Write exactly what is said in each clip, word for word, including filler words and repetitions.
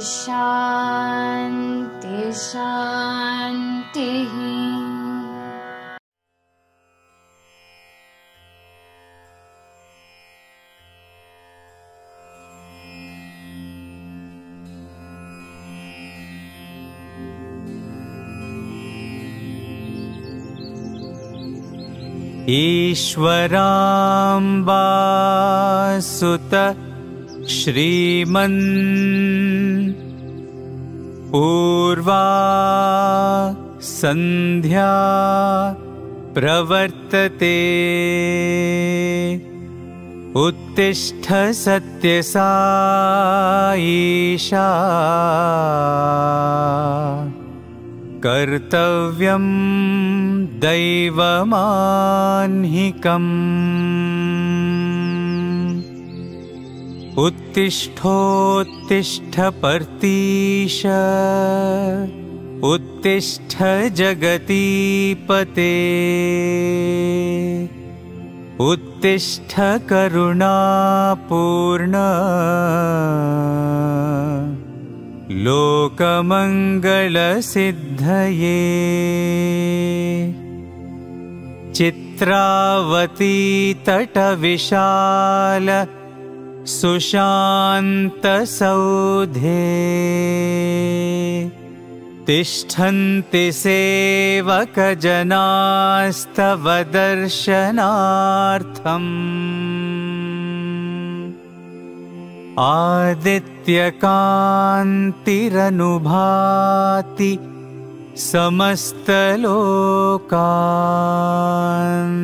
शान्ति शान्तिः। ईश्वराम्बा सुत श्रीमन् पूर्वा संध्या प्रवर्तते उत्तिष्ठ सत्यसाईशा कर्तव्यं दैवमान्हिकम् उत्तिष्ठोत्तिष्ठ पर्तीश उत्तिष्ठ जगतीपते उत्तिष्ठ करुणापूर्ण लोकमङ्गलसिद्धये चित्रावती तटविशाल सुशान्तसौधे तिष्ठन्ति सेवकजनास्तव दर्शनार्थम् आदित्यकान्तिरनुभाति समस्तलोकान्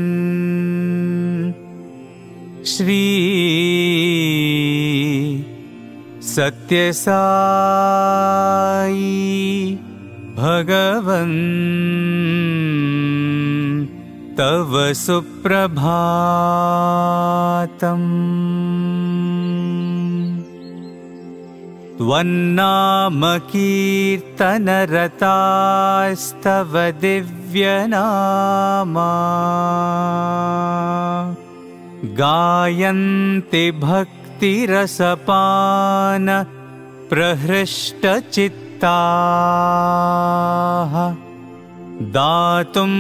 श्री सत्यसाई भगवन् तव सुप्रभातम्। त्वन्नाम कीर्तनरतास्तव दिव्यनामा गायन्ति भक्तिरसपान प्रहृष्टचित्ताः दातुं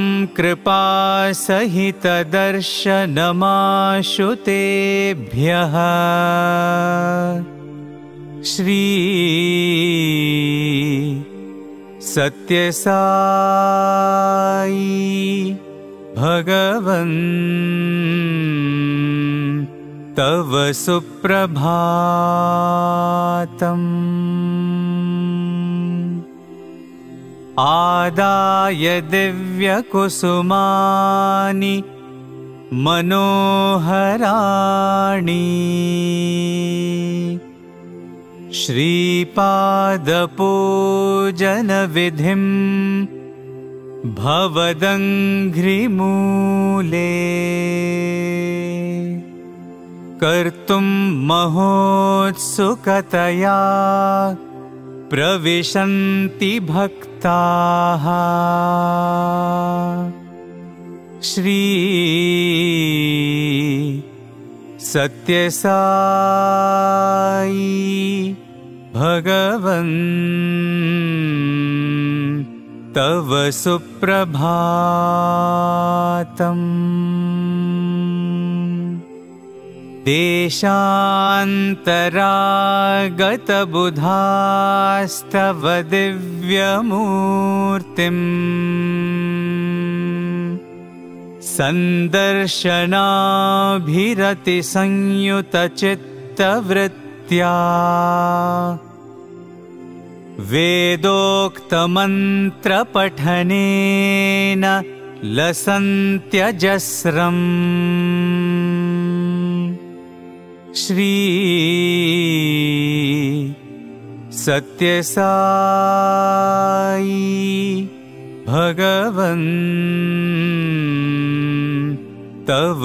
कृपासहितदर्शनमाशु तेभ्यः श्री सत्यसाई भगवन् तव सुप्रभातम्। आदाय दिव्यकुसुमानि मनोहराणि श्रीपादपूजनविधिं भवदङ्घ्रिमूले कर्तुं महोत्सुकतया प्रविशन्ति भक्ताः श्री सत्यसाई भगवन् तव सुप्रभातम्। देशान्तरागतबुधास्तव दिव्यमूर्तिम् सन्दर्शनाभिरतिसंयुतचित्तवृत्त्या वेदोक्तमन्त्रपठनेन लसन्त्यजस्रम् श्री सत्यसाई भगवन् तव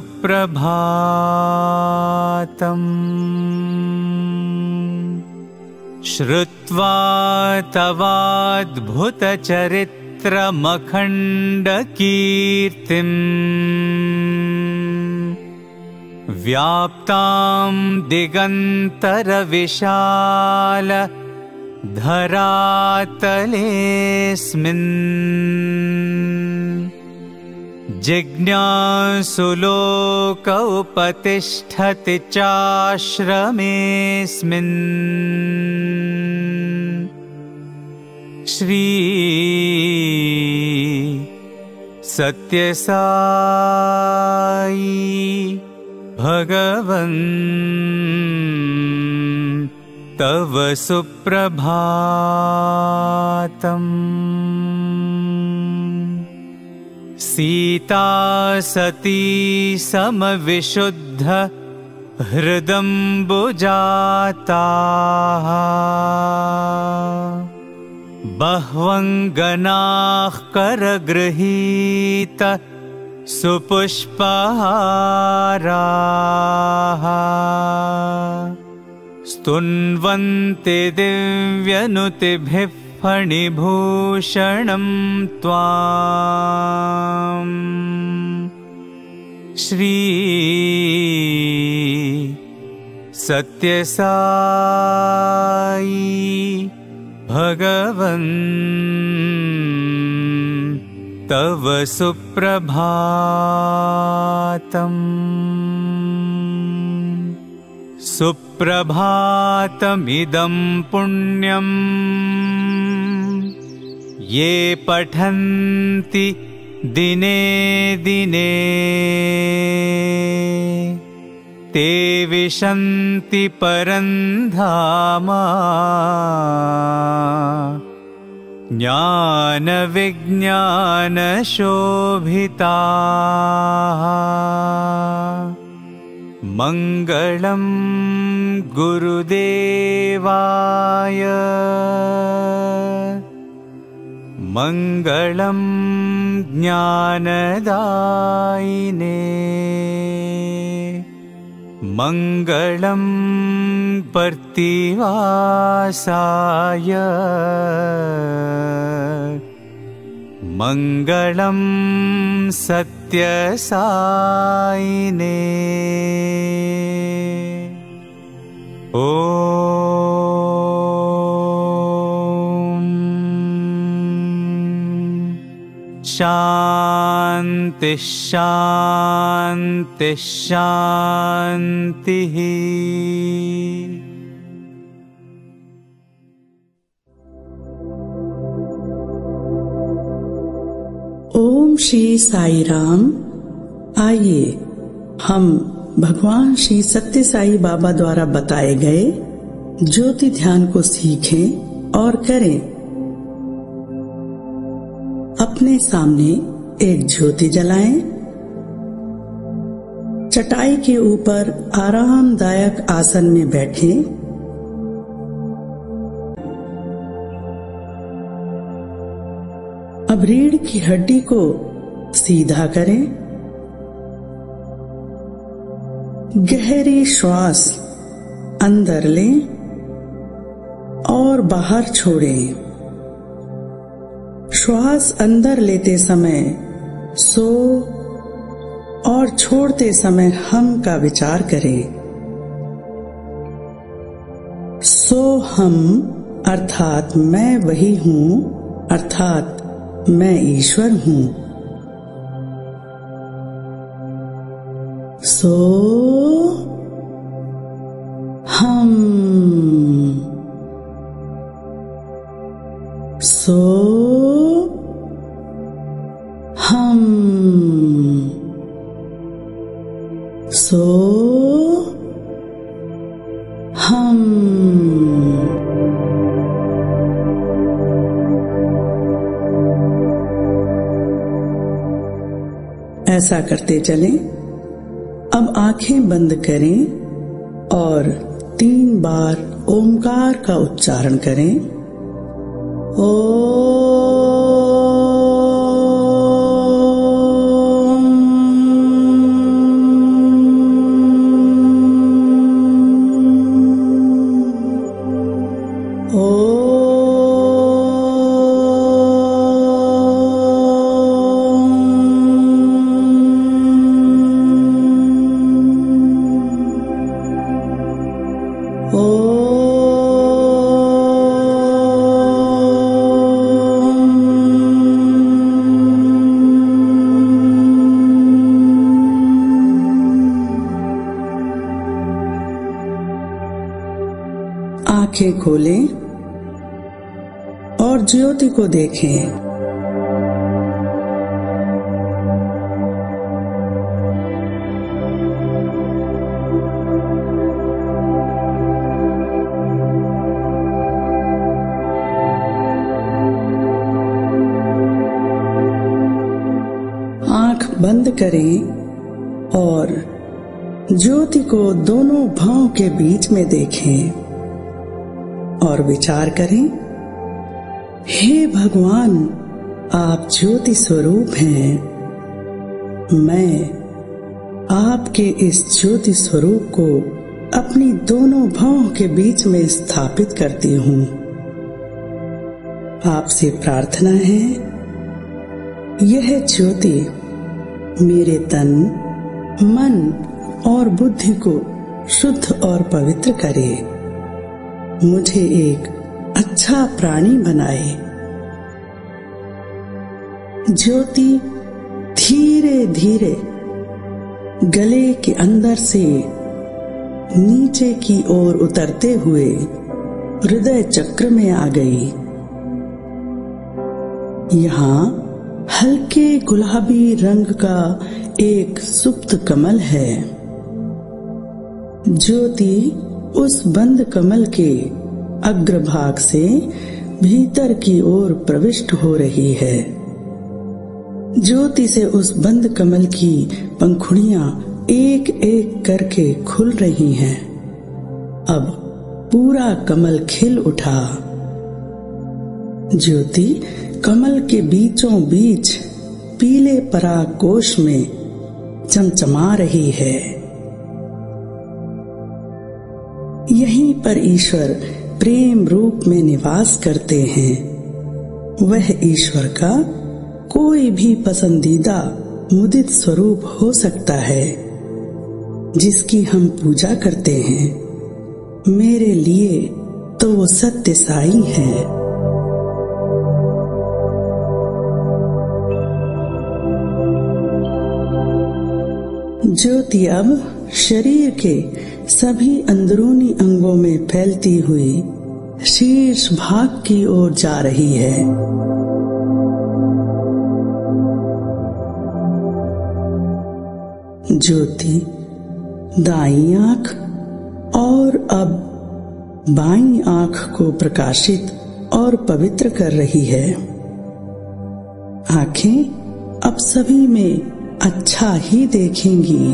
सुप्रभातम्। श्रुत्वा तवाद्भुतचरित्रमखण्डकीर्तिम् व्याप्तां दिगन्तरविशाल धरातलेऽस्मिन् जिज्ञासु लोक उपतिष्ठति चाश्रमेऽस्मिन् श्री सत्यसाई भगवन् तव सुप्रभातम्। सीता सती समविशुद्ध हृदम्बुजाताः बह्वङ्गनाः करगृहीत सुपुष्पहाराः स्तुन्वन्ति दिव्यनुतिभिः फणिभूषणं त्वाम् श्री सत्यसाई भगवन् तव सुप्रभातम्। सुप्रभातमिदं पुण्यम् ये पठन्ति दिने दिने ते विशन्ति परन्धाम ज्ञानविज्ञानशोभिताः मङ्गलं गुरुदेवाय मङ्गलं ज्ञानदायिने मङ्गलं पर्तिवासाय मङ्गलं सत्यसायिने ॐ शान्ति शान्ति शान्तिः। ओम श्री साई राम। आइए हम भगवान श्री सत्य साई बाबा द्वारा बताए गए ज्योति ध्यान को सीखें और करें। अपने सामने एक ज्योति जलाएं। चटाई के ऊपर आरामदायक आसन में बैठें। अब रीढ़ की हड्डी को सीधा करें। गहरी श्वास अंदर लें और बाहर छोड़ें। श्वास अंदर लेते समय सो और छोड़ते समय हम का विचार करें। सो हम अर्थात मैं वही हूँ, अर्थात मैं ईश्वर हूँ। सो हम सो हम सो हम ऐसा करते चलें। अब आंखें बंद करें और तीन बार ओमकार का उच्चारण करें। ओ ओ आंखें खोलें और ज्योति को देखें। आंख बंद करें और ज्योति को दोनों भौं के बीच में देखें और विचार करें, हे भगवान, आप ज्योति स्वरूप हैं। मैं आपके इस ज्योति स्वरूप को अपनी दोनों भौं के बीच में स्थापित करती हूँ। आपसे प्रार्थना है, यह ज्योति मेरे तन, मन और बुद्धि को शुद्ध और पवित्र करे, मुझे एक अच्छा प्राणी बनाए। ज्योति धीरे धीरे गले के अंदर से नीचे की ओर उतरते हुए हृदय चक्र में आ गई। यहाँ हल्के गुलाबी रंग का एक सुप्त कमल है। ज्योति उस बंद कमल के अग्रभाग से भीतर की ओर प्रविष्ट हो रही है। ज्योति से उस बंद कमल की पंखुड़ियां एक एक करके खुल रही हैं। अब पूरा कमल खिल उठा। ज्योति कमल के बीचों बीच पीले पराग कोश में चमचमा रही है। यहीं पर ईश्वर प्रेम रूप में निवास करते हैं। वह ईश्वर का कोई भी पसंदीदा मुदित स्वरूप हो सकता है जिसकी हम पूजा करते हैं। मेरे लिए तो वो सत्य साई है। ज्योति अब शरीर के सभी अंदरूनी अंगों में फैलती हुई शीर्ष भाग की ओर जा रही है। ज्योति दाईं आंख और अब बाईं आंख को प्रकाशित और पवित्र कर रही है। आंखें अब सभी में अच्छा ही देखेंगी।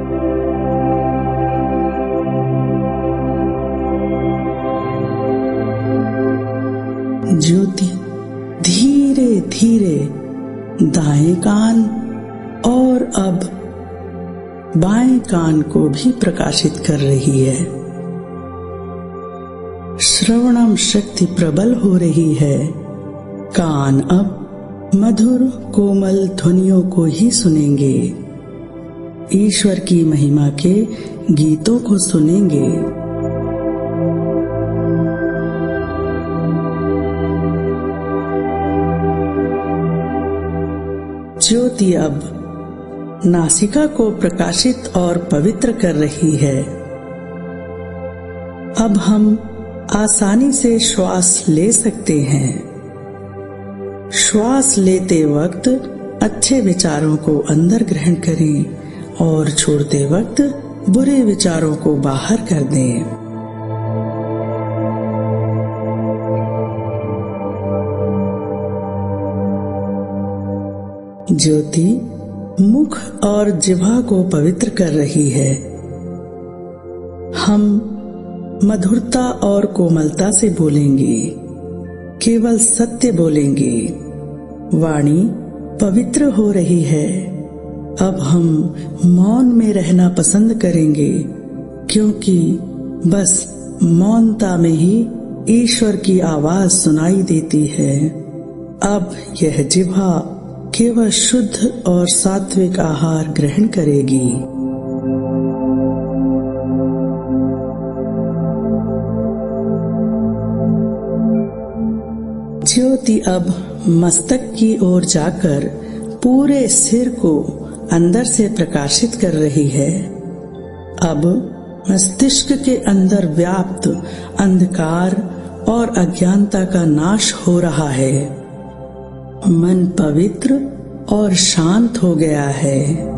ज्योति धीरे धीरे दाएं कान और अब बाएं कान को भी प्रकाशित कर रही है। श्रवणम शक्ति प्रबल हो रही है। कान अब मधुर कोमल ध्वनियों को ही सुनेंगे। ईश्वर की महिमा के गीतों को सुनेंगे। ज्योति अब नासिका को प्रकाशित और पवित्र कर रही है। अब हम आसानी से श्वास ले सकते हैं। श्वास लेते वक्त अच्छे विचारों को अंदर ग्रहण करें और छोड़ते वक्त बुरे विचारों को बाहर कर दें। ज्योति मुख और जिह्वा को पवित्र कर रही है। हम मधुरता और कोमलता से बोलेंगे, केवल सत्य बोलेंगे। वाणी पवित्र हो रही है। अब हम मौन में रहना पसंद करेंगे, क्योंकि बस मौनता में ही ईश्वर की आवाज सुनाई देती है। अब यह जिह्वा केवल शुद्ध और सात्विक आहार ग्रहण करेगी। ज्योति अब मस्तक की ओर जाकर पूरे सिर को अंदर से प्रकाशित कर रही है। अब मस्तिष्क के अंदर व्याप्त अंधकार और अज्ञानता का नाश हो रहा है। मन पवित्र और शांत हो गया है।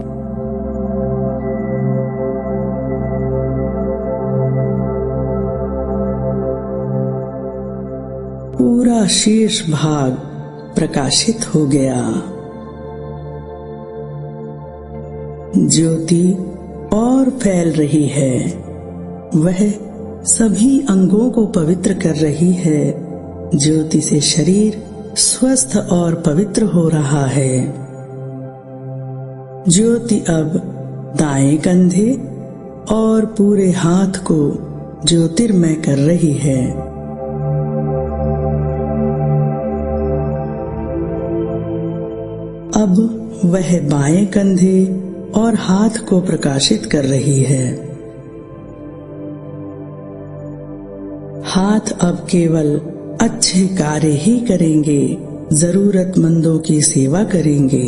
पूरा शीर्ष भाग प्रकाशित हो गया। ज्योति और फैल रही है। वह सभी अंगों को पवित्र कर रही है। ज्योति से शरीर स्वस्थ और पवित्र हो रहा है। ज्योति अब दाएं कंधे और पूरे हाथ को ज्योतिर्मय कर रही है। अब वह बाएं कंधे और हाथ को प्रकाशित कर रही है। हाथ अब केवल अच्छे कार्य ही करेंगे, जरूरतमंदों की सेवा करेंगे।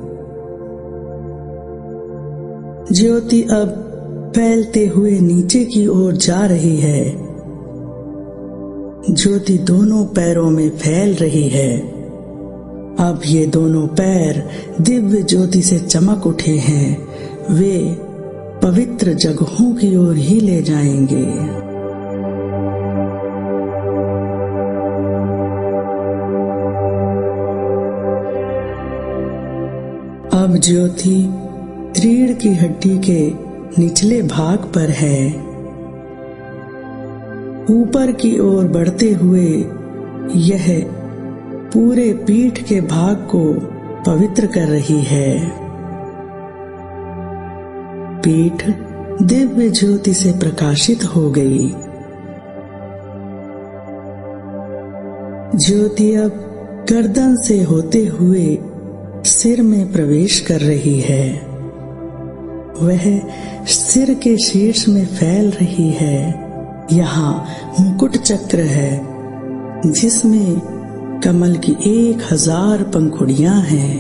ज्योति अब फैलते हुए नीचे की ओर जा रही है। ज्योति दोनों पैरों में फैल रही है। अब ये दोनों पैर दिव्य ज्योति से चमक उठे हैं। वे पवित्र जगहों की ओर ही ले जाएंगे। अब ज्योति रीढ़ की हड्डी के निचले भाग पर है। ऊपर की ओर बढ़ते हुए यह पूरे पीठ के भाग को पवित्र कर रही है। पीठ दिव्य ज्योति से प्रकाशित हो गई। ज्योति अब गर्दन से होते हुए सिर में प्रवेश कर रही है। वह सिर के शीर्ष में फैल रही है। यहाँ मुकुट चक्र है जिसमें कमल की एक हजार पंखुड़ियां हैं।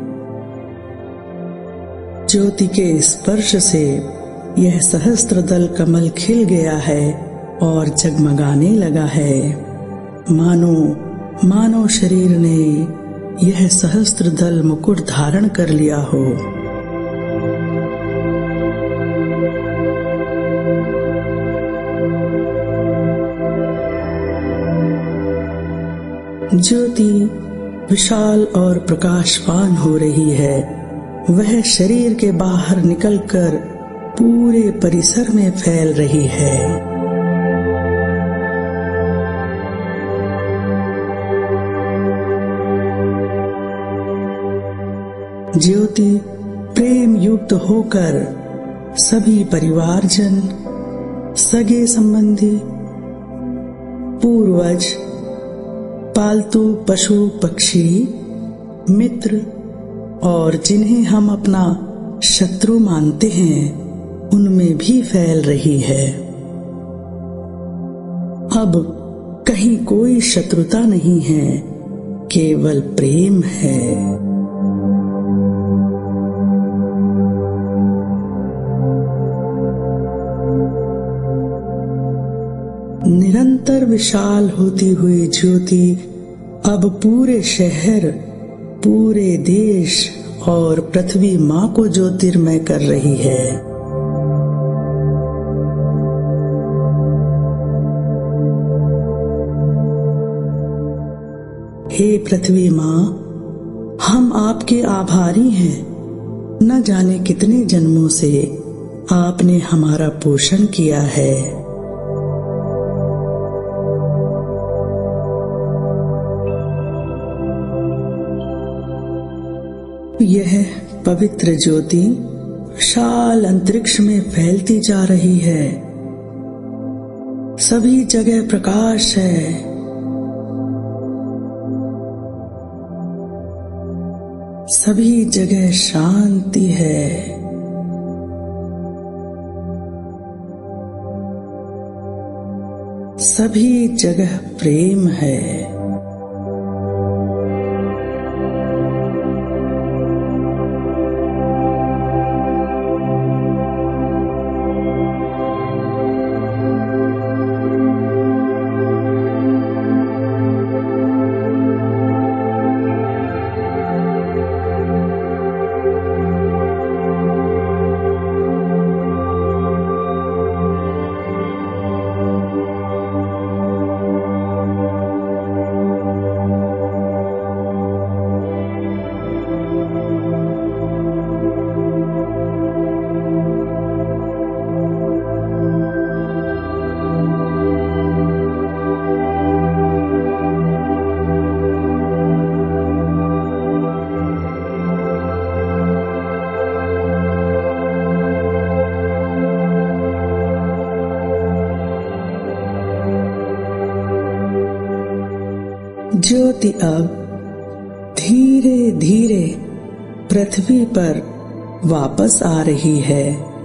ज्योति के स्पर्श से यह सहस्त्रदल कमल खिल गया है और जगमगाने लगा है। मानो मानव शरीर ने यह सहस्त्रदल मुकुट धारण कर लिया हो। ज्योति विशाल और प्रकाशवान हो रही है। वह शरीर के बाहर निकलकर पूरे परिसर में फैल रही है। ज्योति प्रेम युक्त होकर सभी परिवारजन, सगे संबंधी, पूर्वज, पालतू पशु पक्षी, मित्र और जिन्हें हम अपना शत्रु मानते हैं उनमें भी फैल रही है। अब कहीं कोई शत्रुता नहीं है, केवल प्रेम है। निरंतर विशाल होती हुई ज्योति अब पूरे शहर, पूरे देश और पृथ्वी माँ को ज्योतिर्मय कर रही है। हे पृथ्वी माँ, हम आपके आभारी हैं। न जाने कितने जन्मों से आपने हमारा पोषण किया है। यह पवित्र ज्योति विशाल अंतरिक्ष में फैलती जा रही है। सभी जगह प्रकाश है। सभी जगह शांति है। सभी जगह प्रेम है। ज्योति अब धीरे धीरे पृथ्वी पर वापस आ रही है।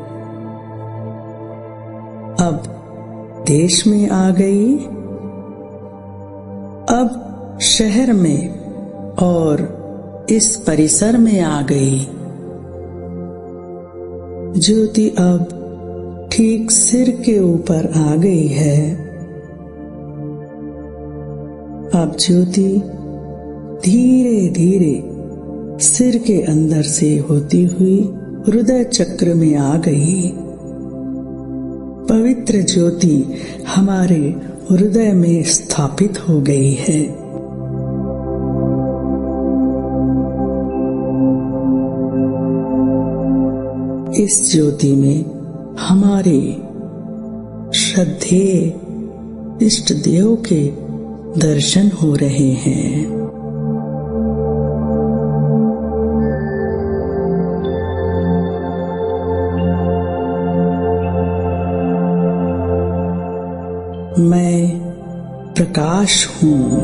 अब देश में आ गई, अब शहर में और इस परिसर में आ गई। ज्योति अब ठीक सिर के ऊपर आ गई है। अब ज्योति धीरे धीरे सिर के अंदर से होती हुई हृदय चक्र में आ गई। पवित्र ज्योति हमारे हृदय में स्थापित हो गई है। इस ज्योति में हमारे श्रद्धेय इष्ट देव के दर्शन हो रहे हैं। मैं प्रकाश हूँ।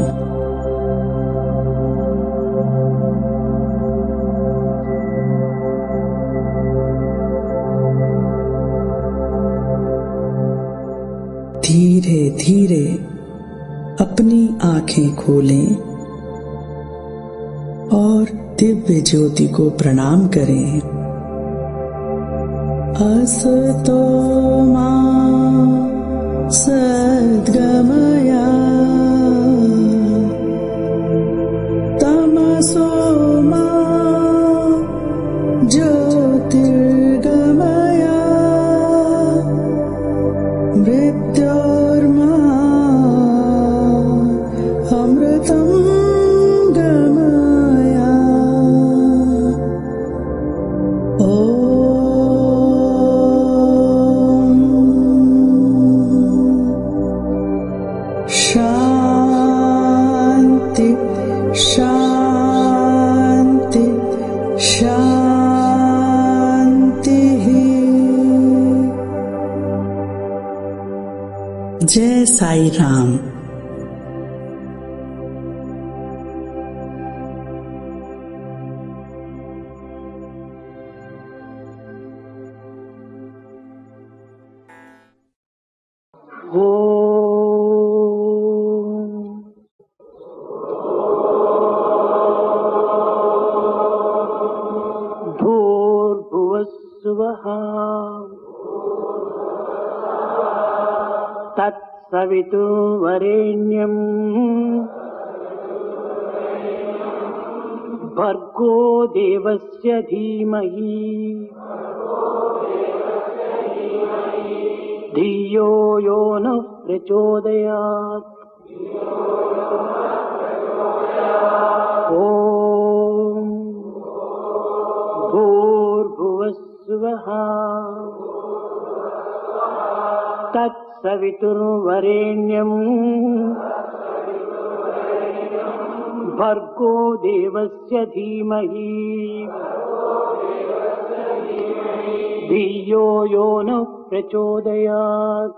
धीरे धीरे अपनी आंखें खोलें और दिव्य ज्योति को प्रणाम करें। असतो मा सद्गमया तमसो मा ज्योतिर्गमया मृत्योर्मा अमृतं गमया। शांति शांति शांति। जय साई राम। तत्सवितुर्वरेण्यं भर्गो देवस्य धीमहि धियो यो नः प्रचोदयात्। ॐ भूर्भुवस्सुवः तत्सवितुर्वरेण्यं भर्गो देवस्य धीमहि धियो यो नः प्रचोदयात्।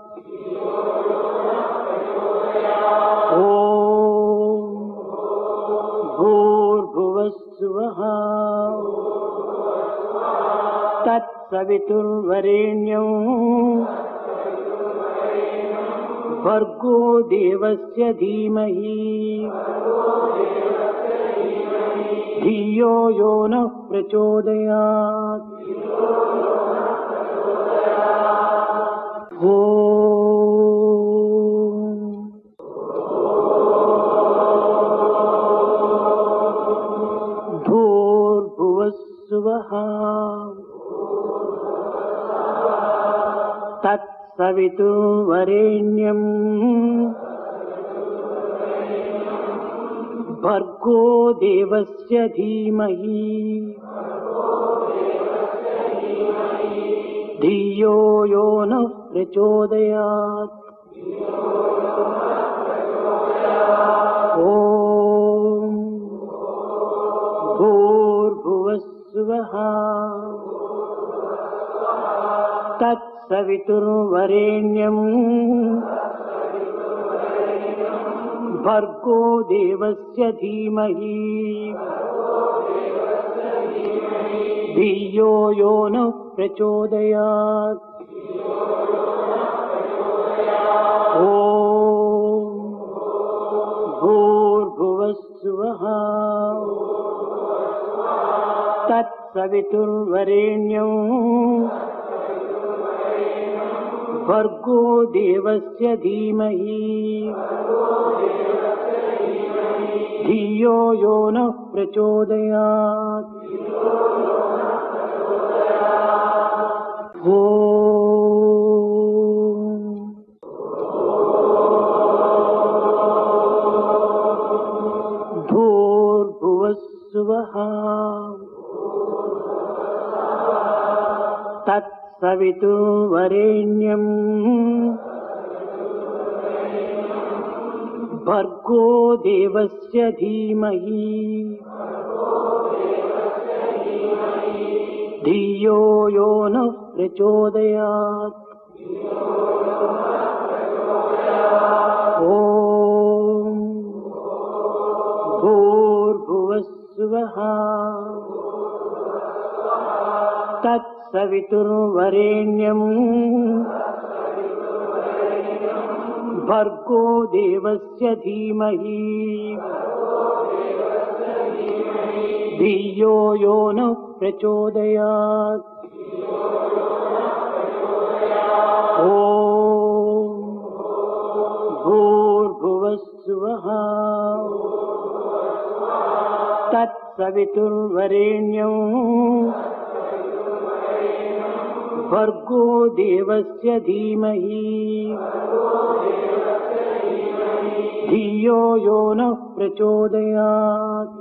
ॐ भूर्भुवस्सुवः तत्सवितुर्वरेण्यं भर्गो देवस्य धीमहि धियो यो नः प्रचोदयात्। ॐ भूर्भुवस्सुवः तत्सवितुर्वरेण्यं भर्गो देवस्य धीमहि धियो यो नः प्रचोदयात्। ॐ भूर्भुवस्सुवः तत्सवितुर्वरेण्यं भर्गो देवस्य धीमहि धियो यो नः प्रचोदयात्। ॐ भूर्भुवस्सुवः तत्सवितुर्वरेण्यं भर्गो देवस्य धीमहि धियो यो नः प्रचोदयात्। भूर्भुवस्सुवः तत्सवितुर्वरेण्यं भर्गो देवस्य धीमहि धियो यो नः प्रचोदयात्। ॐ भूर्भुवस्सुवः तत्सवितुर्वरेण्यं भर्गो देवस्य धीमहि धियो यो नः प्रचोदयात्। ॐ भूर्भुवस्सुवः तत्सवितुर्वरेण्यं भर्गो देवस्य धीमहि धियो यो नः प्रचोदयात्।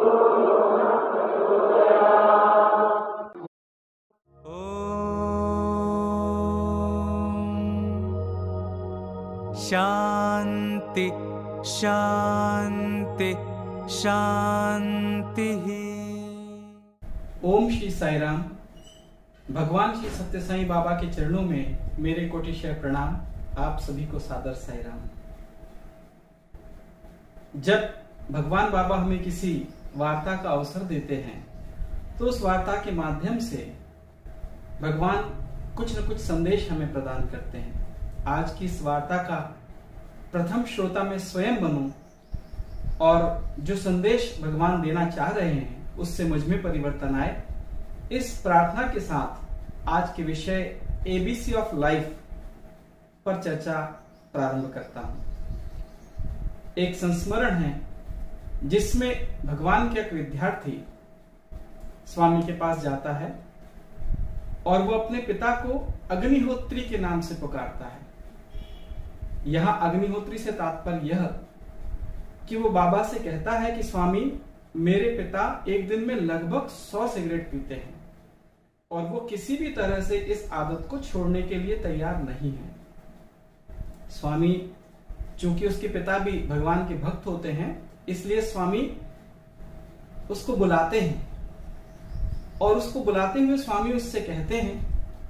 शांति शांति शांति। ओम श्री साई राम। भगवान श्री सत्य साई बाबा के चरणों में मेरे कोटिशय प्रणाम। आप सभी को सादर साई राम। जब भगवान बाबा हमें किसी वार्ता का अवसर देते हैं तो उस वार्ता के माध्यम से भगवान कुछ न कुछ संदेश हमें प्रदान करते हैं। आज की इस वार्ता का प्रथम श्रोता मैं स्वयं बनूं और जो संदेश भगवान देना चाह रहे हैं उससे मुझ में परिवर्तन आए, इस प्रार्थना के साथ आज के विषय एबीसी ऑफ लाइफ पर चर्चा प्रारंभ करता हूं। एक संस्मरण है जिसमें भगवान के एक विद्यार्थी स्वामी के पास जाता है और वो अपने पिता को अग्निहोत्री के नाम से पुकारता है। यहां अग्निहोत्री से तात्पर्य यह कि वो बाबा से कहता है कि स्वामी, मेरे पिता एक दिन में लगभग सौ सिगरेट पीते हैं और वो किसी भी तरह से इस आदत को छोड़ने के लिए तैयार नहीं है। स्वामी, चूंकि उसके पिता भी भगवान के भक्त होते हैं, इसलिए स्वामी उसको बुलाते हैं और उसको बुलाते हुए स्वामी उससे कहते हैं,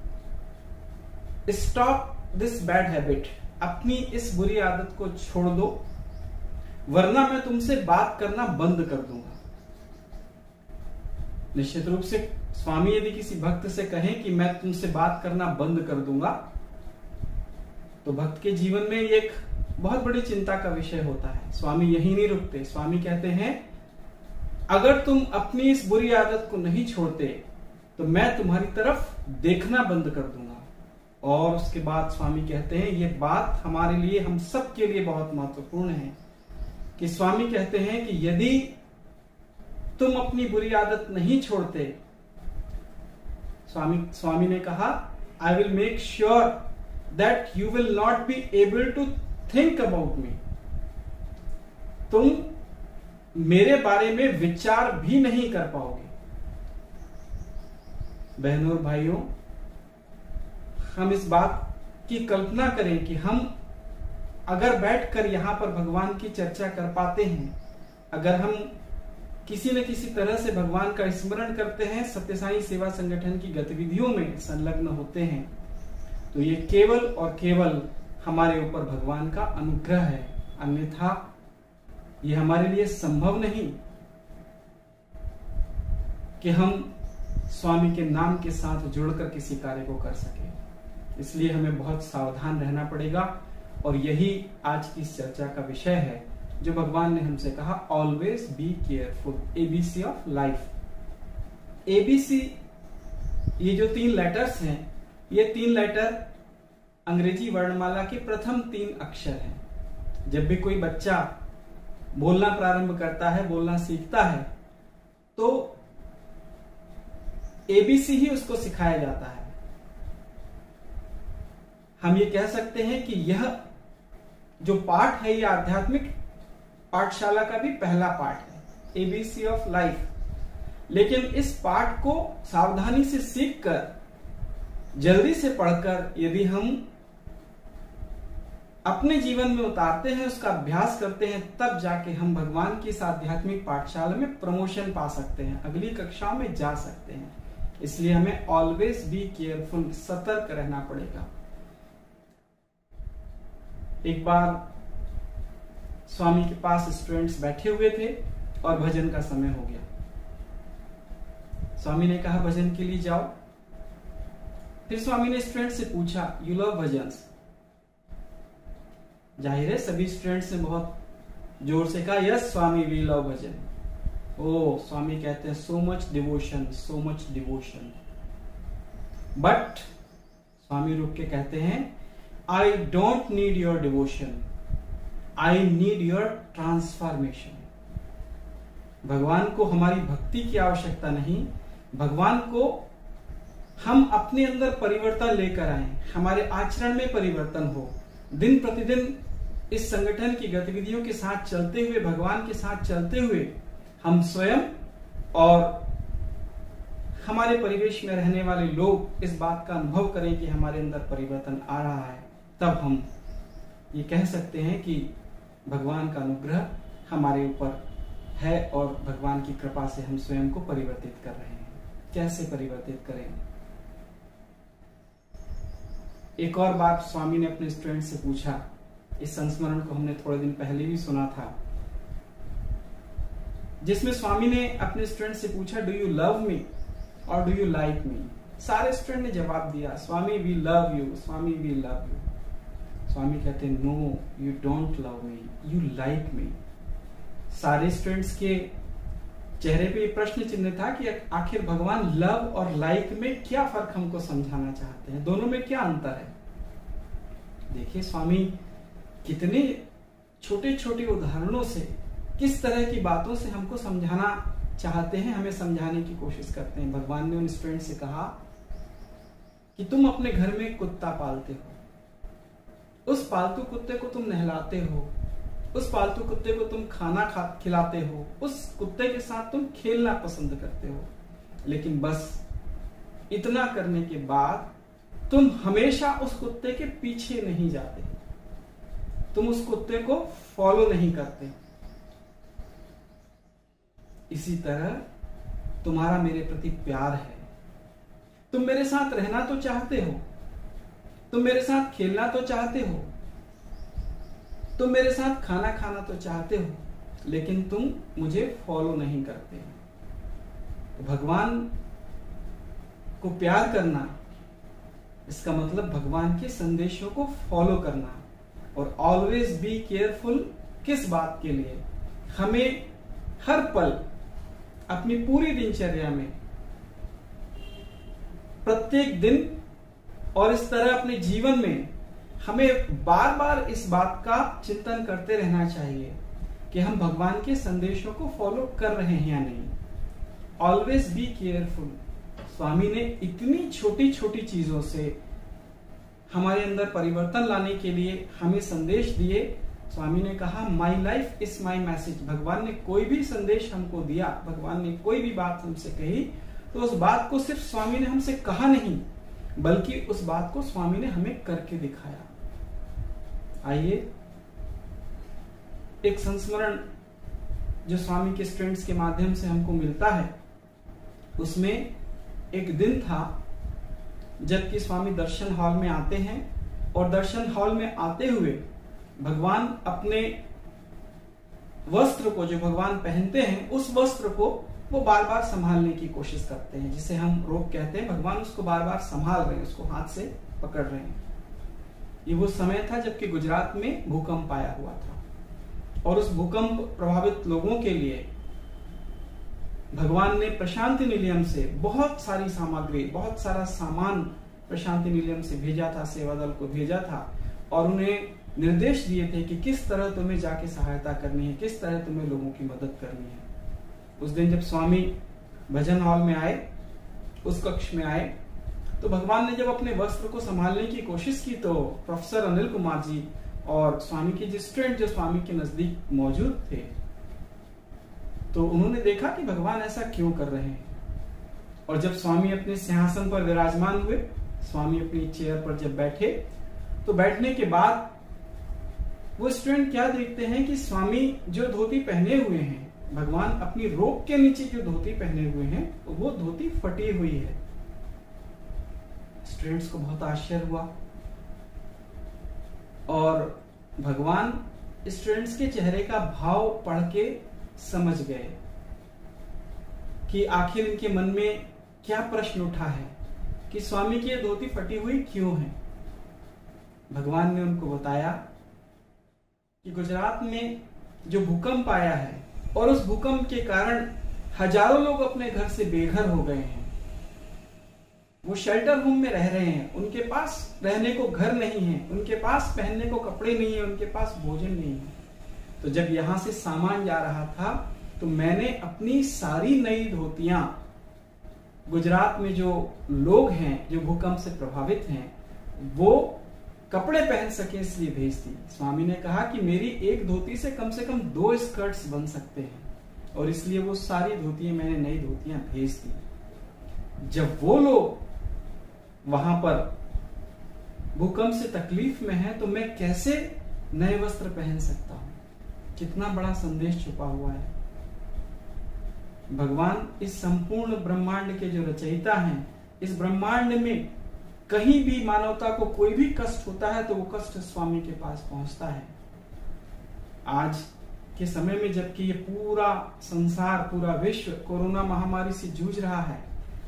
स्टॉप दिस बैड हैबिट, अपनी इस बुरी आदत को छोड़ दो वरना मैं तुमसे बात करना बंद कर दूंगा। निश्चित रूप से स्वामी यदि किसी भक्त से कहें कि मैं तुमसे बात करना बंद कर दूंगा तो भक्त के जीवन में एक बहुत बड़ी चिंता का विषय होता है। स्वामी यही नहीं रुकते, स्वामी कहते हैं अगर तुम अपनी इस बुरी आदत को नहीं छोड़ते तो मैं तुम्हारी तरफ देखना बंद कर दूंगा। और उसके बाद स्वामी कहते हैं, ये बात हमारे लिए, हम सब के लिए बहुत महत्वपूर्ण है कि स्वामी कहते हैं कि यदि तुम अपनी बुरी आदत नहीं छोड़ते, स्वामी स्वामी ने कहा, I will make sure that you will not be able to think about me, तुम मेरे बारे में विचार भी नहीं कर पाओगे। बहनों और भाइयों, हम इस बात की कल्पना करें कि हम अगर बैठकर यहां पर भगवान की चर्चा कर पाते हैं, अगर हम किसी न किसी तरह से भगवान का स्मरण करते हैं, सत्य साई सेवा संगठन की गतिविधियों में संलग्न होते हैं, तो ये केवल और केवल हमारे ऊपर भगवान का अनुग्रह है। अन्यथा ये हमारे लिए संभव नहीं कि हम स्वामी के नाम के साथ जुड़कर किसी कार्य को कर सके। इसलिए हमें बहुत सावधान रहना पड़ेगा और यही आज की चर्चा का विषय है जो भगवान ने हमसे कहा, always be careful, ABC of life. ABC, ये जो तीन लेटर्स हैं, ये तीन लेटर अंग्रेजी वर्णमाला के प्रथम तीन अक्षर हैं। जब भी कोई बच्चा बोलना प्रारंभ करता है, बोलना सीखता है, तो एबीसी ही उसको सिखाया जाता है। हम ये कह सकते हैं कि यह जो पाठ है, ये आध्यात्मिक पाठशाला का भी पहला पाठ है, एबीसी ऑफ लाइफ। लेकिन इस पाठ को सावधानी से सीखकर, जल्दी से पढ़कर यदि हम अपने जीवन में उतारते हैं, उसका अभ्यास करते हैं, तब जाके हम भगवान की इस आध्यात्मिक पाठशाला में प्रमोशन पा सकते हैं, अगली कक्षाओं में जा सकते हैं। इसलिए हमें ऑलवेज बी केयरफुल, सतर्क रहना पड़ेगा। एक बार स्वामी के पास स्टूडेंट्स बैठे हुए थे और भजन का समय हो गया। स्वामी ने कहा भजन के लिए जाओ। फिर स्वामी ने स्टूडेंट से पूछा, यू लव भजन्स? जाहिर है सभी स्टूडेंट्स ने बहुत जोर से कहा, yes Swami we love bhajan. ओ, स्वामी कहते हैं, so much devotion, so much devotion. But Swami रुक के कहते हैं, I don't need your devotion, I need your transformation. भगवान को हमारी भक्ति की आवश्यकता नहीं, भगवान को हम अपने अंदर परिवर्तन लेकर आए, हमारे आचरण में परिवर्तन हो। दिन प्रतिदिन इस संगठन की गतिविधियों के साथ चलते हुए, भगवान के साथ चलते हुए, हम स्वयं और हमारे परिवेश में रहने वाले लोग इस बात का अनुभव करें कि हमारे अंदर परिवर्तन आ रहा है, तब हम ये कह सकते हैं कि भगवान का अनुग्रह हमारे ऊपर है और भगवान की कृपा से हम स्वयं को परिवर्तित कर रहे हैं। कैसे परिवर्तित करें? एक और बात स्वामी ने अपने स्टूडेंट से पूछा। इस संस्मरण को हमने थोड़े दिन पहले भी सुना था, जिसमें स्वामी ने अपने स्टूडेंट से पूछा, डू यू लव मी और डू यू लाइक मी? सारे स्टूडेंट ने जवाब दिया, Swami we love you, Swami we love you. Swami कहते हैं, no you don't love me, you like me. सारे स्टूडेंट्स के चेहरे पे ये प्रश्न चिन्ह था कि आखिर भगवान लव और लाइक में क्या फर्क हमको समझाना चाहते हैं, दोनों में क्या अंतर है? देखिए स्वामी कितने छोटे छोटे उदाहरणों से, किस तरह की बातों से हमको समझाना चाहते हैं, हमें समझाने की कोशिश करते हैं। भगवान ने उन स्टूडेंट से कहा कि तुम अपने घर में कुत्ता पालते हो, उस पालतू कुत्ते को तुम नहलाते हो, उस पालतू कुत्ते को तुम खाना खा खिलाते हो, उस कुत्ते के साथ तुम खेलना पसंद करते हो, लेकिन बस इतना करने के बाद तुम हमेशा उस कुत्ते के पीछे नहीं जाते, तुम उस कुत्ते को फॉलो नहीं करते। इसी तरह तुम्हारा मेरे प्रति प्यार है, तुम मेरे साथ रहना तो चाहते हो, तुम मेरे साथ खेलना तो चाहते हो, तुम मेरे साथ खाना खाना तो चाहते हो, लेकिन तुम मुझे फॉलो नहीं करते। तो भगवान को प्यार करना, इसका मतलब भगवान के संदेशों को फॉलो करना। और ऑलवेज बी केयरफुल किस बात के लिए? हमें हर पल अपनी पूरी दिनचर्या में, प्रत्येक दिन और इस तरह अपने जीवन में हमें बार बार इस बात का चिंतन करते रहना चाहिए कि हम भगवान के संदेशों को फॉलो कर रहे हैं या नहीं। Always be careful. स्वामी ने इतनी छोटी छोटी चीजों से हमारे अंदर परिवर्तन लाने के लिए हमें संदेश दिए। स्वामी ने कहा, my life is my message. भगवान ने कोई भी संदेश हमको दिया, भगवान ने कोई भी बात हमसे कही, तो उस बात को सिर्फ स्वामी ने हमसे कहा नहीं, बल्कि उस बात को स्वामी ने हमें करके दिखाया। आइए एक संस्मरण जो स्वामी के स्टूडेंट्स के माध्यम से हमको मिलता है, उसमें एक दिन था जबकि स्वामी दर्शन हॉल में आते हैं और दर्शन हॉल में आते हुए भगवान अपने वस्त्र को जो भगवान पहनते हैं, उस वस्त्र को वो बार बार संभालने की कोशिश करते हैं, जिसे हम रोग कहते हैं। भगवान उसको बार बार संभाल रहे हैं, उसको हाथ से पकड़ रहे हैं। ये वो समय था जबकि गुजरात में भूकंप आया हुआ था और उस भूकंप प्रभावित लोगों के लिए भगवान ने प्रशांति निलयम से बहुत सारी सामग्री, बहुत सारा सामान प्रशांति निलयम से भेजा था, सेवा दल को भेजा था और उन्हें निर्देश दिए थे कि किस तरह तुम्हें जाके सहायता करनी है, किस तरह तुम्हें लोगों की मदद करनी है। उस दिन जब स्वामी भजन हॉल में आए, उस कक्ष में आए, तो भगवान ने जब अपने वस्त्र को संभालने की कोशिश की तो प्रोफेसर अनिल कुमार जी और स्वामी के जो स्टूडेंट जो स्वामी के नजदीक मौजूद थे, तो उन्होंने देखा कि भगवान ऐसा क्यों कर रहे हैं। और जब स्वामी अपने सिंहासन पर विराजमान हुए, स्वामी अपनी चेयर पर जब बैठे, तो बैठने के बाद वो स्टूडेंट क्या देखते हैं कि स्वामी जो धोती पहने हुए हैं, भगवान अपनी रोक के नीचे जो धोती पहने हुए हैं, वो धोती फटी हुई है। स्टूडेंट्स को बहुत आश्चर्य हुआ और भगवान स्टूडेंट्स के चेहरे का भाव पढ़ के समझ गए कि आखिर इनके मन में क्या प्रश्न उठा है कि स्वामी की ये धोती फटी हुई क्यों है। भगवान ने उनको बताया कि गुजरात में जो भूकंप आया है और उस भूकंप के कारण हजारों लोग अपने घर से बेघर हो गए हैं। वो शेल्टर होम में रह रहे हैं, उनके पास रहने को घर नहीं है, उनके पास पहनने को कपड़े नहीं है, उनके पास भोजन नहीं है। तो जब यहां से सामान जा रहा था तो मैंने अपनी सारी नई धोतियां गुजरात में जो लोग हैं, जो भूकंप से प्रभावित हैं, वो कपड़े पहन सके इसलिए भेज दी। स्वामी ने कहा कि मेरी एक धोती से कम से कम दो स्कर्ट्स बन सकते हैं और इसलिए वो सारी धोतियां, मैंने नई धोतियां भेज दी। जब वो लोग वहां पर भूकंप से तकलीफ में है तो मैं कैसे नए वस्त्र पहन सकता हूं। कितना बड़ा संदेश छुपा हुआ है। भगवान इस संपूर्ण ब्रह्मांड के जो रचयिता हैं, इस ब्रह्मांड में कहीं भी मानवता को कोई भी कष्ट होता है तो वो कष्ट स्वामी के पास पहुंचता है। आज के समय में जबकि ये पूरा संसार, पूरा विश्व कोरोना महामारी से जूझ रहा है,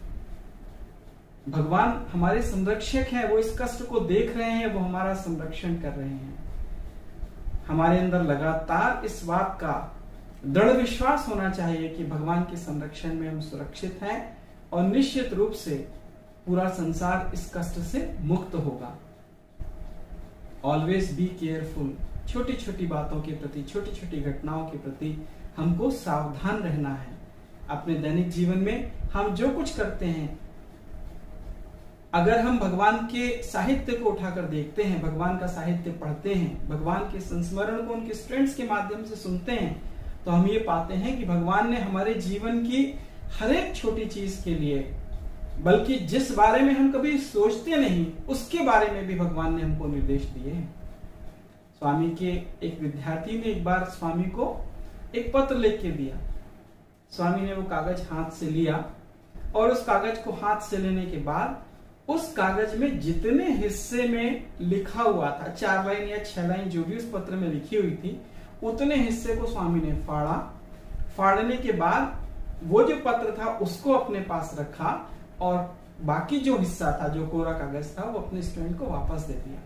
भगवान हमारे संरक्षक हैं। वो इस कष्ट को देख रहे हैं, वो हमारा संरक्षण कर रहे हैं। हमारे अंदर लगातार इस बात का दृढ़ विश्वास होना चाहिए कि भगवान के संरक्षण में हम सुरक्षित हैं और निश्चित रूप से पूरा संसार इस कष्ट से मुक्त होगा। Always be careful. छोटी छोटी बातों के प्रति, छोटी छोटी घटनाओं के प्रति हमको सावधान रहना है। अपने दैनिक जीवन में हम जो कुछ करते हैं, अगर हम भगवान के साहित्य को उठाकर देखते हैं, भगवान का साहित्य पढ़ते हैं, भगवान के संस्मरण को उनके स्टूडेंट्स के माध्यम से सुनते हैं, तो हम ये पाते हैं कि भगवान ने हमारे जीवन की हर एक छोटी चीज के लिए, बल्कि जिस बारे में हम कभी सोचते नहीं, उसके बारे में भी भगवान ने हमको निर्देश दिए हैं। स्वामी के एक विद्यार्थी ने एक बार स्वामी को एक पत्र लिख के दिया। स्वामी ने वो कागज हाथ से लिया और उस कागज को हाथ से लेने के बाद उस कागज में जितने हिस्से में लिखा हुआ था, चार लाइन या छह लाइन जो भी उस पत्र में लिखी हुई थी, उतने हिस्से को स्वामी ने फाड़ा। फाड़ने के बाद वो जो पत्र था उसको अपने पास रखा और बाकी जो हिस्सा था, जो कोरा कागज था, वो अपने स्टूडेंट को वापस दे दिया।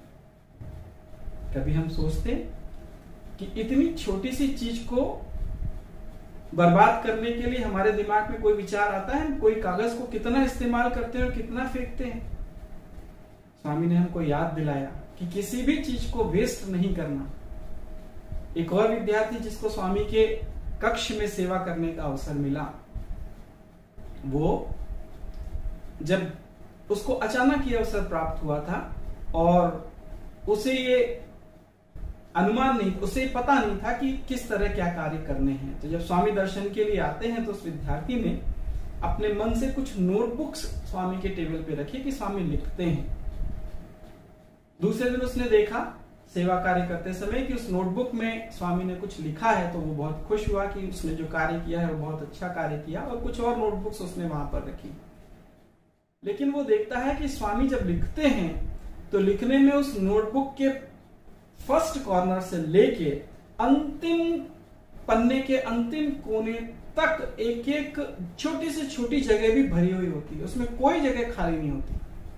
कभी हम सोचते कि इतनी छोटी सी चीज को बर्बाद करने के लिए हमारे दिमाग में कोई विचार आता है? कोई कागज को कितना इस्तेमाल करते हैं और कितना फेंकते हैं। स्वामी ने हमको याद दिलाया कि किसी भी चीज को वेस्ट नहीं करना। एक और विद्यार्थी जिसको स्वामी के कक्ष में सेवा करने का अवसर मिला, वो जब उसको अचानक ये अवसर प्राप्त हुआ था और उसे ये अनुमान नहीं, उसे पता नहीं था कि किस तरह क्या कार्य करने हैं। तो जब स्वामी दर्शन के लिए आते हैं तो उस विद्यार्थी ने अपने मन से कुछ नोटबुक्स स्वामी के टेबल पे रखी कि स्वामी लिखते हैं। दूसरे दिन उसने देखा सेवा कार्य करते समय कि उस नोटबुक में स्वामी ने कुछ लिखा है, तो वो बहुत खुश हुआ कि उसने जो कार्य किया है वो बहुत अच्छा कार्य किया, और कुछ और नोटबुक्स उसने वहां पर रखी। लेकिन वो देखता है कि स्वामी जब लिखते हैं तो लिखने में उस नोटबुक के फर्स्ट कॉर्नर से लेके अंतिम पन्ने के अंतिम कोने तक एक एक छोटी से छोटी जगह भी भरी हुई होती है, उसमें कोई जगह खाली नहीं होती।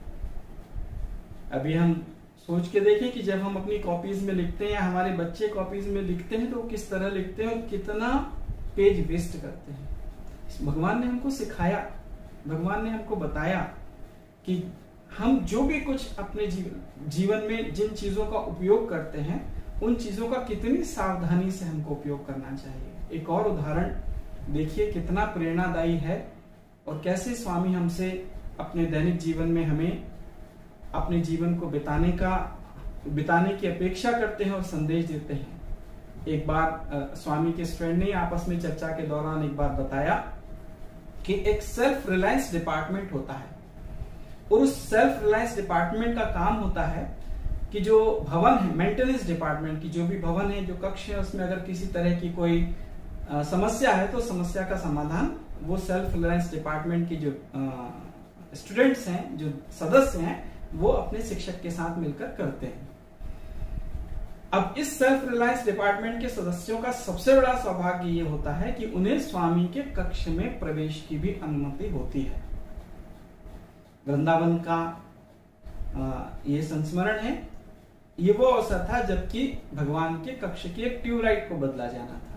अभी हम सोच के देखें कि जब हम अपनी कॉपीज में लिखते हैं या हमारे बच्चे कॉपीज में लिखते हैं तो किस तरह लिखते हैं और कितना पेज वेस्ट करते हैं। भगवान ने हमको सिखाया, भगवान ने हमको बताया कि हम जो भी कुछ अपने जीवन जीवन में जिन चीजों का उपयोग करते हैं उन चीजों का कितनी सावधानी से हमको उपयोग करना चाहिए। एक और उदाहरण देखिए कितना प्रेरणादायी है और कैसे स्वामी हमसे अपने दैनिक जीवन में हमें अपने जीवन को बिताने का बिताने की अपेक्षा करते हैं और संदेश देते हैं। एक बार स्वामी के स्टूडेंट ने आपस में चर्चा के दौरान एक बार बताया कि एक सेल्फ रिलायंस डिपार्टमेंट होता है और उस सेल्फ रिलायंस डिपार्टमेंट का काम होता है कि जो भवन है, मेंटेनेंस डिपार्टमेंट की जो भी भवन है, जो कक्ष है, उसमें अगर किसी तरह की कोई आ, समस्या है तो समस्या का समाधान वो सेल्फ रिलायंस डिपार्टमेंट की जो स्टूडेंट्स हैं, जो सदस्य हैं, वो अपने शिक्षक के साथ मिलकर करते हैं। अब इस सेल्फ रिलायंस डिपार्टमेंट के सदस्यों का सबसे बड़ा सौभाग्य ये होता है कि उन्हें स्वामी के कक्ष में प्रवेश की भी अनुमति होती है। वृंदावन का आ, ये संस्मरण है, ये वो अवसर था जबकि भगवान के कक्ष की एक ट्यूबलाइट को बदला जाना था।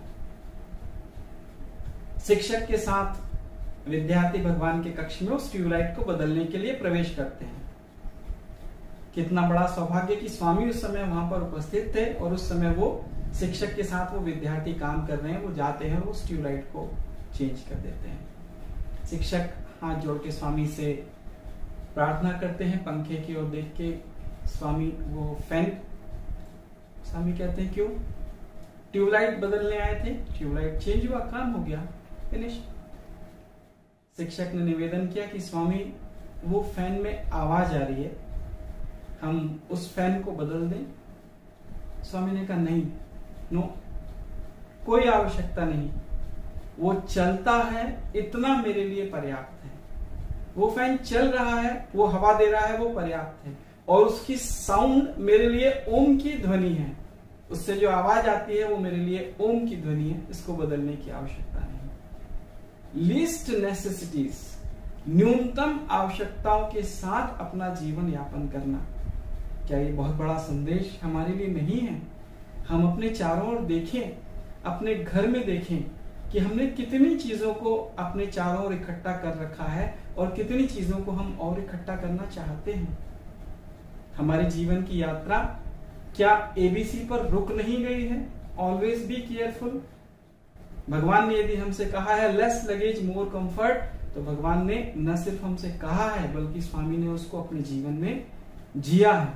शिक्षक के साथ विद्यार्थी भगवान के कक्ष में उस ट्यूबलाइट को बदलने के लिए प्रवेश करते हैं। कितना बड़ा सौभाग्य कि स्वामी उस समय वहां पर उपस्थित थे और उस समय वो शिक्षक के साथ वो विद्यार्थी काम कर रहे हैं, वो जाते हैं और उस ट्यूबलाइट को चेंज कर देते हैं। शिक्षक हाथ जोड़ के स्वामी से प्रार्थना करते हैं, पंखे की ओर देख के स्वामी वो फैन, स्वामी कहते हैं क्यों? ट्यूबलाइट बदलने आए थे, ट्यूबलाइट चेंज हुआ, काम हो गया, फिनिश। शिक्षक ने निवेदन किया कि स्वामी वो फैन में आवाज आ रही है, हम उस फैन को बदल दें। स्वामी ने कहा नहीं, नो, कोई आवश्यकता नहीं, वो चलता है इतना मेरे लिए पर्याप्त है। वो फैन चल रहा है, वो हवा दे रहा है, वो पर्याप्त है और उसकी साउंड मेरे लिए ओम की ध्वनि है, उससे जो आवाज आती है वो मेरे लिए ओम की ध्वनि है, इसको बदलने की आवश्यकता नहीं। लीस्ट नेसेसिटीज, न्यूनतम आवश्यकताओं के साथ अपना जीवन यापन करना, क्या ये बहुत बड़ा संदेश हमारे लिए नहीं है? हम अपने चारों ओर देखें, अपने घर में देखें कि हमने कितनी चीजों को अपने चारों ओर इकट्ठा कर रखा है और कितनी चीजों को हम और इकट्ठा करना चाहते हैं। हमारी जीवन की यात्रा क्या एबीसी पर रुक नहीं गई है? Always be careful. भगवान ने यदि हमसे कहा है लेस लगेज मोर कंफर्ट, तो भगवान ने न सिर्फ हमसे कहा है बल्कि स्वामी ने उसको अपने जीवन में जिया है।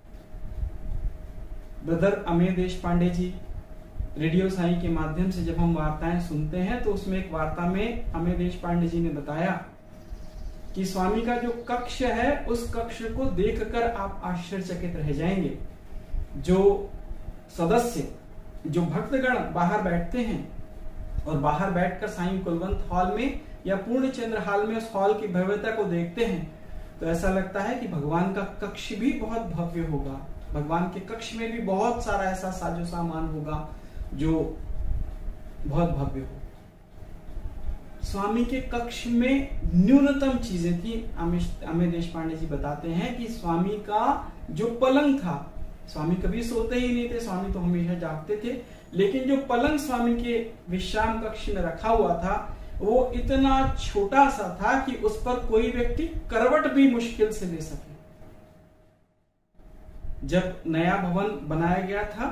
ब्रदर अमेय देश पांडे जी रेडियो साई के माध्यम से जब हम वार्ताएं सुनते हैं तो उसमें एक वार्ता में अमेय देश पांडे जी ने बताया कि स्वामी का जो कक्ष है उस कक्ष को देखकर आप आश्चर्यचकित रह जाएंगे। जो सदस्य, जो भक्तगण बाहर बैठते हैं और बाहर बैठकर साई कुलवंत हॉल में या पूर्णचंद्र हॉल में उस हॉल की भव्यता को देखते हैं तो ऐसा लगता है कि भगवान का कक्ष भी बहुत भव्य होगा, भगवान के कक्ष में भी बहुत सारा ऐसा साजो सामान होगा जो बहुत भव्य हो। स्वामी के कक्ष में न्यूनतम चीजें थी। अमेय देश पांडे जी बताते हैं कि स्वामी का जो पलंग था, स्वामी कभी सोते ही नहीं थे, स्वामी तो हमेशा जागते थे, लेकिन जो पलंग स्वामी के विश्राम कक्ष में रखा हुआ था वो इतना छोटा सा था कि उस पर कोई व्यक्ति करवट भी मुश्किल से ले सके। जब नया भवन बनाया गया था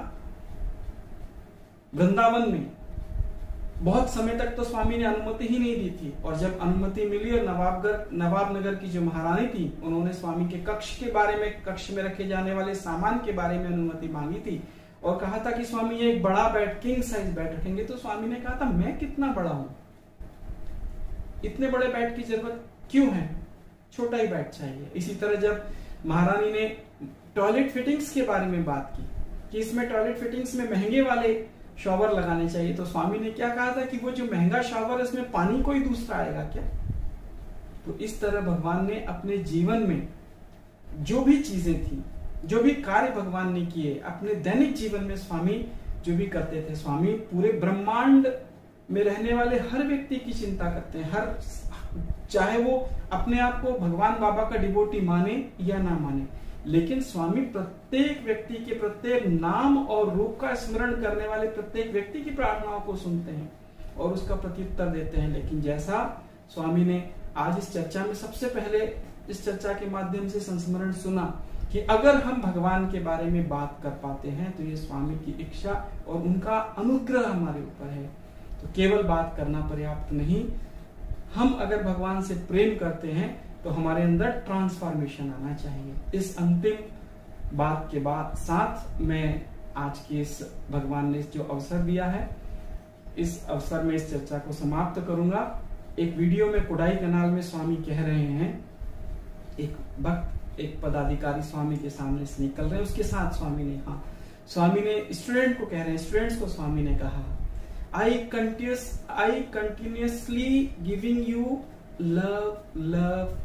वृंदावन में, बहुत समय तक तो स्वामी ने अनुमति ही नहीं दी थी और जब अनुमति मिली और नवाबगढ़ नवाबनगर की जो महारानी थी उन्होंने स्वामी के कक्ष के बारे में, कक्ष में रखे जाने वाले सामान के बारे में अनुमति मांगी थी और कहा था कि स्वामी ये एक बड़ा बेड, किंग साइज बेड रखेंगे, तो स्वामी ने कहा था मैं कितना बड़ा हूं, इतने बड़े बेड की जरूरत क्यों है, छोटा ही बेड चाहिए। इसी तरह जब महारानी ने टॉयलेट फिटिंग्स के बारे में बात की कि इसमें टॉयलेट फिटिंग्स में महंगे वाले शॉवर लगाने चाहिए, तो स्वामी ने क्या कहा था कि वो जो महंगा शॉवर इसमें पानी कोई दूसरा आएगा क्या। तो इस तरह भगवान ने अपने जीवन में जो भी चीजें थी, जो भी कार्य भगवान ने किए, अपने दैनिक जीवन में स्वामी जो भी करते थे, स्वामी पूरे ब्रह्मांड में रहने वाले हर व्यक्ति की चिंता करते हैं, हर चाहे वो अपने आप को भगवान बाबा का डिवोटी माने या ना माने, लेकिन स्वामी प्रत्येक व्यक्ति के प्रत्येक नाम और रूप का स्मरण करने वाले प्रत्येक व्यक्ति की प्रार्थनाओं को सुनते हैं और उसका प्रत्युत्तर देते हैं। लेकिन जैसा स्वामी ने आज इस चर्चा में सबसे पहले इस चर्चा के माध्यम से संस्मरण सुना कि अगर हम भगवान के बारे में बात कर पाते हैं तो ये स्वामी की इच्छा और उनका अनुग्रह हमारे ऊपर है। तो केवल बात करना पर्याप्त नहीं, हम अगर भगवान से प्रेम करते हैं तो हमारे अंदर ट्रांसफॉर्मेशन आना चाहिए। इस अंतिम बात के बाद साथ मैं आज के इस भगवान ने जो अवसर दिया है, इस अवसर में इस चर्चा को समाप्त करूंगा। एक वीडियो में कोडाई कनाल में स्वामी कह रहे हैं, एक भक्त एक पदाधिकारी स्वामी के सामने से निकल रहे हैं, उसके साथ स्वामी ने हाँ स्वामी ने स्टूडेंट को कह रहे हैं, स्टूडेंट्स को स्वामी ने कहा, I continuous I continuously giving you love love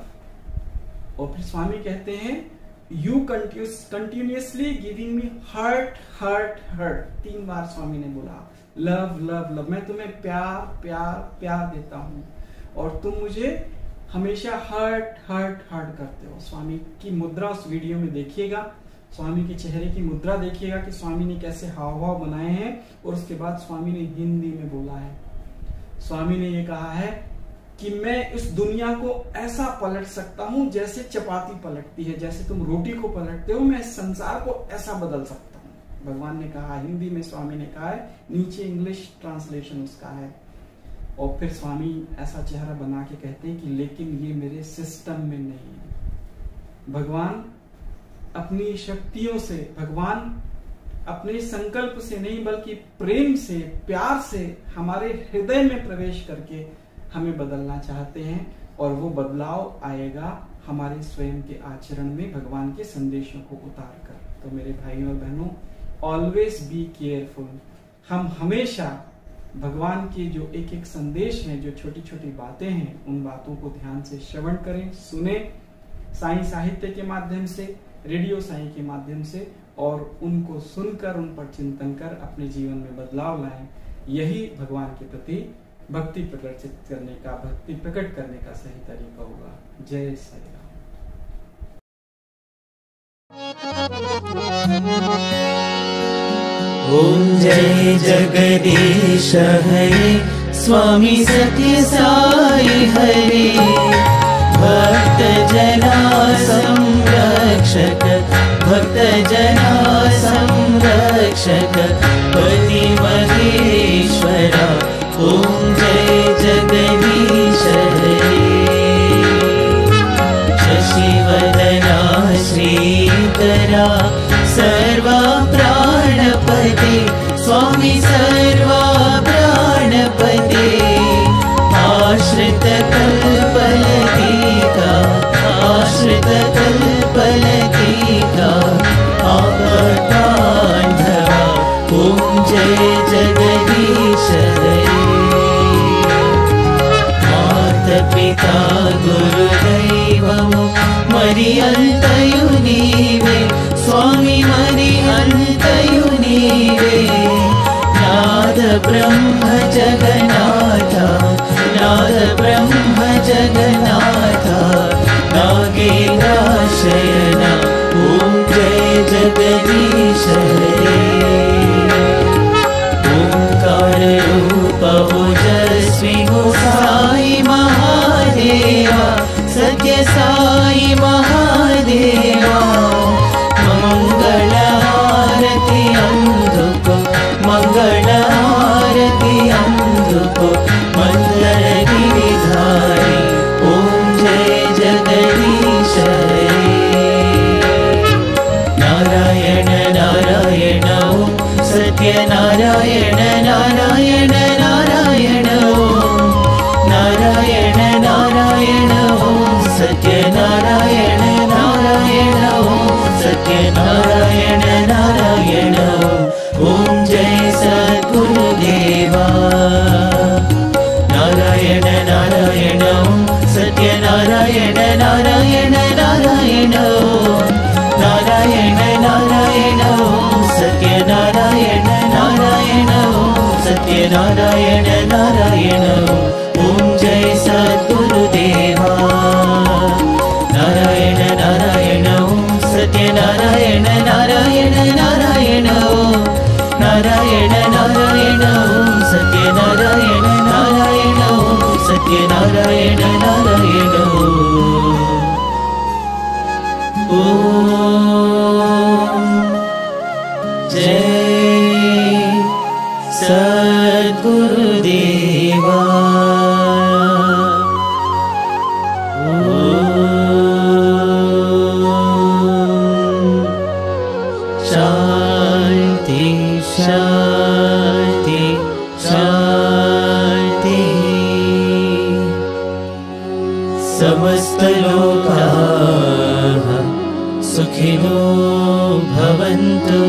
love. और फिर स्वामी कहते हैं you continuously giving me hurt hurt hurt. तीन बार स्वामी ने बोला लव लव लव, मैं तुम्हें प्यार प्यार प्यार देता हूं और तुम मुझे हमेशा हर्ट हर्ट हर्ट करते हो। स्वामी की मुद्रा उस वीडियो में देखिएगा, स्वामी के चेहरे की मुद्रा देखिएगा कि स्वामी ने कैसे हाव भाव बनाए हैं। और उसके बाद स्वामी ने हिंदी में बोला है, स्वामी ने ये कहा है कि मैं इस दुनिया को ऐसा पलट सकता हूं जैसे चपाती पलटती है, जैसे तुम रोटी को पलटते हो, मैं इस संसार को ऐसा बदल सकता हूं। भगवान ने कहा, हिंदी में स्वामी ने कहा है, नीचे इंग्लिश ट्रांसलेशन उसका है। और फिर स्वामी ऐसा चेहरा बना के कहते हैं कि लेकिन ये मेरे सिस्टम में नहीं है। भगवान अपनी शक्तियों से, भगवान अपने संकल्प से नहीं बल्कि प्रेम से, प्यार से हमारे हृदय में प्रवेश करके हमें बदलना चाहते हैं और वो बदलाव आएगा हमारे स्वयं के आचरण में भगवान के संदेशों को उतार कर। तो मेरे भाइयों और बहनों, ऑलवेज बी केयरफुल। हम हमेशा भगवान के जो एक एक संदेश हैं, जो छोटी छोटी बातें हैं, उन बातों को ध्यान से श्रवण करें, सुने, साईं साहित्य के माध्यम से, रेडियो साईं के माध्यम से, और उनको सुनकर उन पर चिंतन कर अपने जीवन में बदलाव लाएं। यही भगवान के प्रति भक्ति प्रकटित करने का, भक्ति प्रकट करने का सही तरीका होगा। जय साईं राम। ओम जय जगदीश हरे, स्वामी सत्य साई हरे, भक्त जना संरक्षक, भक्त जना संरक्षक, पति महेश्वरा। ओम जय जगदीश हरे, शशिवदना श्रीकरा, सर्वा प्राणपते, स्वामी सर्वा प्राणपते, आश्रित कल्पलतिका, आश्रित कल्पलतिका, आपदान्धवा। ओम जय जगदीश हरे, माता पिता गुरुदैवमु मरियन्तयु नीवे, स्वामी मरियन्तयु नीवे, नाद ब्रह्म जगन्नाथ, नाद ब्रह्म जगन्नाथ, नागेन्द्र शयना। ओम जय जगदीश हरे, ओंकार रूप ओजस्वी हो साई महादेवा, सत्य साई महादेवा। मंगल आरती अंधुको, मंगल आरती अंधुको, मंगल गिरिधारी। ओम जय जगदीश हरे, नारायण नारायण ओम, सत्य नारायण नारायण नारायण ओम, नारायण नारायण ओम, सत्य नारायण नारायण ओम, सत्य नारायण नारायण ओम। ओम जय सद्गुरुदेवा, नारायण नारायण ओम, सत्य नारायण नारायण नारायण ओम, नारायण नारायण ओम, सत्य नारायण जय सद्गुरुदेवा। शांति शांति शांति। समस्त लोकाः सुखिनो भवन्तु।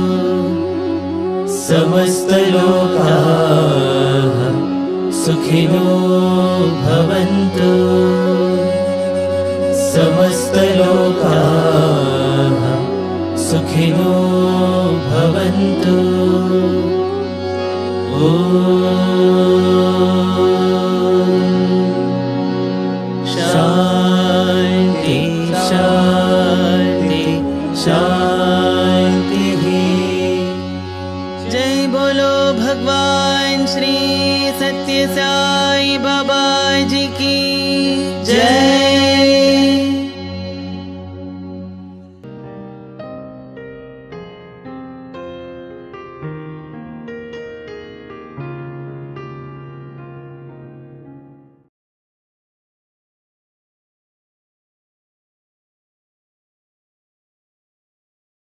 समस्त लोकाः सुखिनो भवन्तु। समस्त लोकाः सुखिनो भवन्तु। ॐ